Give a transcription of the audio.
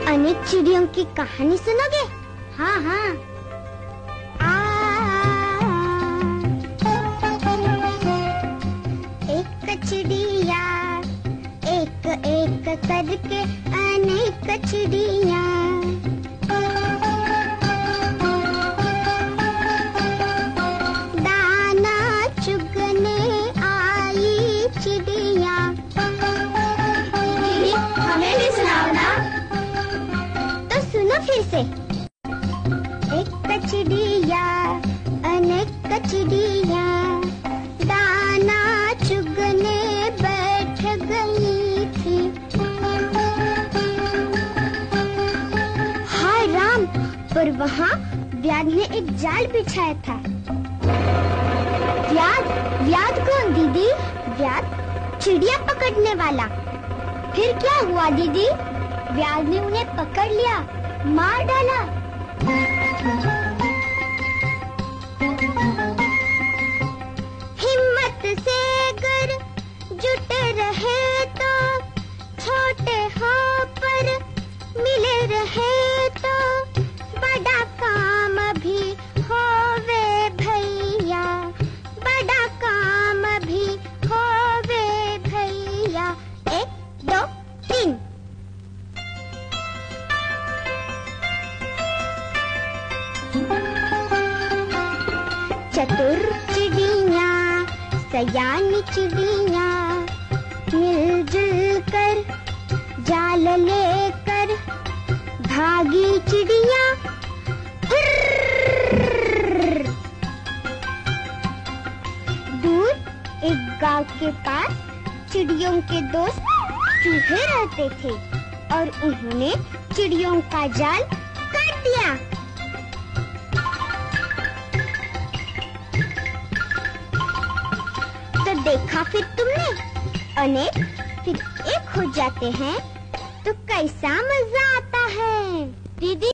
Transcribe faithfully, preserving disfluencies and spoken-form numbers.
अनेक चिड़ियों की कहानी सुनोगे? हाँ हाँ। एक चिड़िया एक एक करके अनेक चिड़िया, दाना चुगने आई चिड़िया। हमें भी सुनाओ ना। तो सुनो फिर से। एक चिड़िया अनेक चिड़िया, दाना चुगने बैठ गई थी। हाय राम, पर वहाँ व्याध ने एक जाल बिछाया था। व्याध? व्याध कौन दीदी? व्याध चिड़िया पकड़ने वाला। फिर क्या हुआ दीदी? व्याध ने उन्हें पकड़ लिया, मार डाला। हिम्मत से अगर जुट रहे तो, छोटे हो पर मिले रहे तो, बड़ा काम भी होवे भैया, बड़ा काम भी होवे भैया। एक दो तीन। चतुर चिड़िया सयानी चिड़िया, मिलजुल कर जाल लेकर भागी चिड़िया। दूर एक गांव के पास चिड़ियों के दोस्त चूहे रहते थे और उन्होंने चिड़ियों का जाल काट दिया। तो देखा फिर तुमने, अनेक फिर एक हो जाते हैं तो कैसा मजा आता है दीदी।